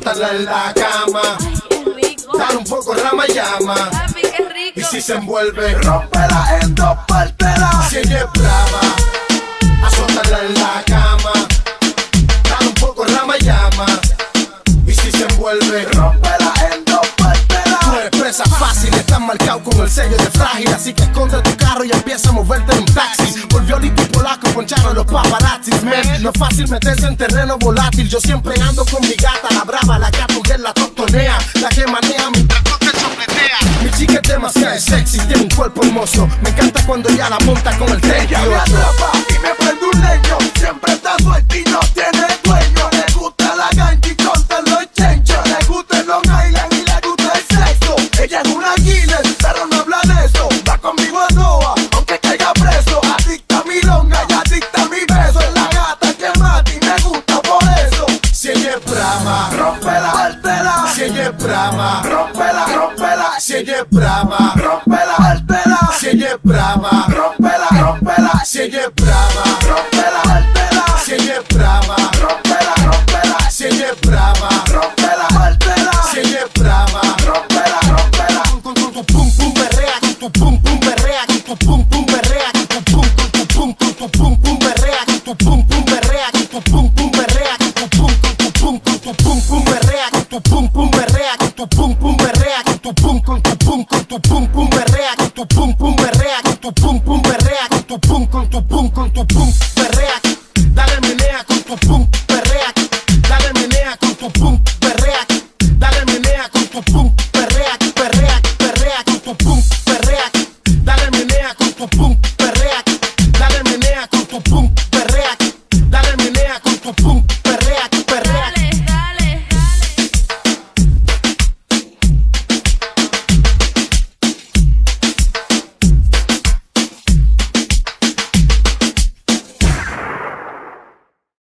azótala en la cama. Dale un poco rama llama. Y si se envuelve, rómpela en dos partes. Si ella es brava, azótala en la cama. Dale un poco rama llama. Y si se envuelve, rómpela en dos partes. tú eres presa fácil, estás marcado con el sello de frágil. Así que esconde tu carro y empieza a moverte en un taxi. Por Violito y Polaco poncharon los paparazzis, man. No es fácil meterse en terreno volátil. Yo siempre ando con mi gata, la brava, la gata que la totonea, la que maneja mientras tú te sopletea. Mi chica es demasiado sexy, tiene un cuerpo hermoso. Me encanta cuando ya la monta con el thank Ella you. me atrapa y me prende un leño. Siempre está suelta y no tiene dueño. Le gusta la ganchi con los chenchos. Le gusta el Long Island y le gusta el sexo. Ella es una Guinness, pero no habla de eso. Va conmigo a Noa, aunque caiga preso. Adicta a mi longa y adicta a mi beso. Es la gata que mata y me gusta por eso. Si ella es brava, Rómpela, altera. si ella es brava, Rómpela, rómpela. si ella es brava, Rómpela, altera. si ella es brava, Rómpela, rómpela. si ella es brava, Rómpela, altera. si ella es brava, Rómpela, rómpela. si ella es brava, Rómpela, altera. si ella es brava. Rómpela, rómpela. Con tu pum pum berrea, con tu pum pum berrea, con tu pum pum